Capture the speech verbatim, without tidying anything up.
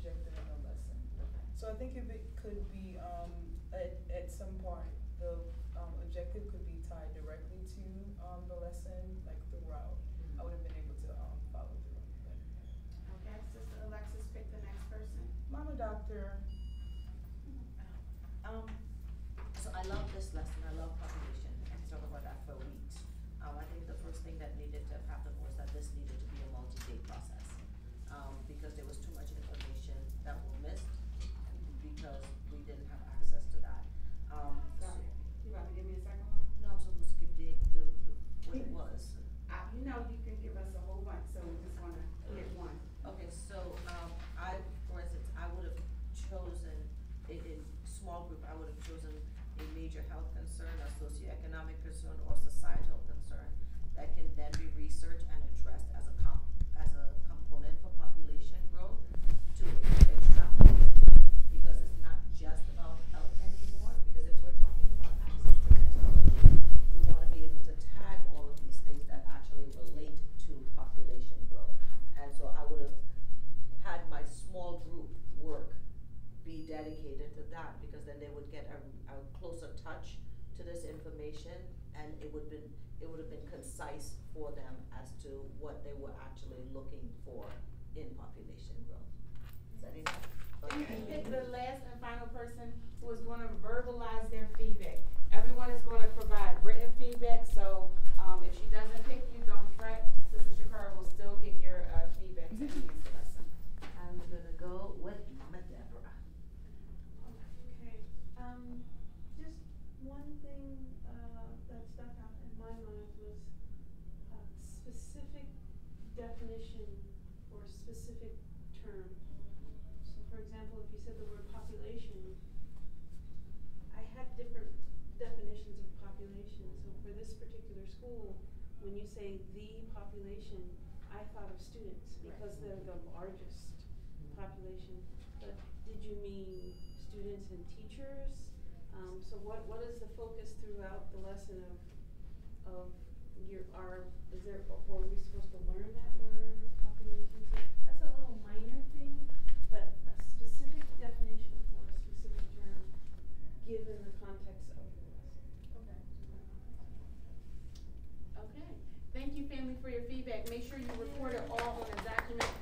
objective in the lesson. Okay. So I think if it could be, um, at, at some point, the, um, objective could be tied directly to, um, the lesson, like throughout. Mm-hmm. I would have been able to, um, follow through. But. Okay, Sister Alexis, pick the next person. Mama Doctor. Um, so I love this lesson, I love population, I can talk about that for weeks. Um, I think the first thing that needed to happen was that this needed to be a multi-day process. Um, because there was too much information that was missed, because we didn't have access to that. Um, Sorry, you about to give me a second one? no, I'm supposed to give the, the, the, what it was. I, you know you can give us a whole bunch, so we just wanna hit one. Okay, so, um, I, for instance, I would have chosen, in, in small group, I would have chosen a major health concern, a socioeconomic concern, or societal concern that can then be researched and addressed as a comp, as a component for population growth to extrapolate, because it's not just about health anymore, because if we're talking about access to technology, we wanna be able to tag all of these things that actually relate to population growth. And so I would have had my small group work be dedicated to that, because then they would get a, a closer touch to this information, and it would been it would have been concise for them as to what they were actually looking for in population growth. Is that enough? You can pick the last and final person who is gonna verbalize their feedback. Everyone is gonna provide written feedback, so um, if she doesn't pick you, don't fret. Sister Shakara will still get your uh, feedback to enhance the lesson. I'm gonna go with Mama Deborah. Okay, um, just one thing, uh, that stuck out in my mind was, uh, specific definition for a specific term. So for example, if you said the word population, I had different definitions of population. So for this particular school, when you say the population, I thought of students because they're the largest population. But did you mean students and teachers? Um, so what, what is the focus throughout the lesson of, of your, our, is there, were we supposed to learn that word, population? So that's a little minor thing, but a specific definition for a specific term, given the context of the lesson. Okay. Okay. Thank you, family, for your feedback. Make sure you record it all on a document